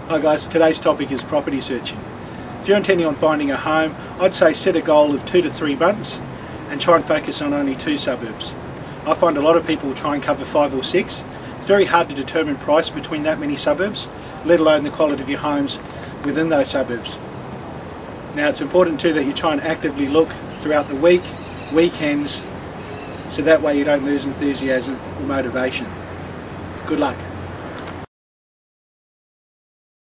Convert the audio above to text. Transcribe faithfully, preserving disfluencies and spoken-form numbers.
Hi guys, today's topic is property searching. If you're intending on finding a home, I'd say set a goal of two to three months and try and focus on only two suburbs. I find a lot of people try and cover five or six. It's very hard to determine price between that many suburbs, let alone the quality of your homes within those suburbs. Now it's important too that you try and actively look throughout the week, weekends, so that way you don't lose enthusiasm or motivation. Good luck.